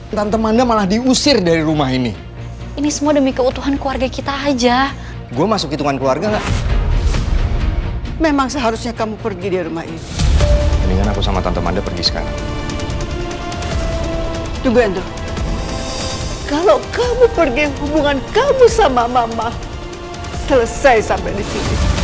Tante Manda malah diusir dari rumah ini. Ini semua demi keutuhan keluarga kita aja. Gue masuk hitungan keluarga nggak? Memang seharusnya kamu pergi dari rumah ini. Mendingan aku sama Tante Manda pergi sekarang. Tunggu, Endo. Kalau kamu pergi, hubungan kamu sama Mama selesai sampai di sini.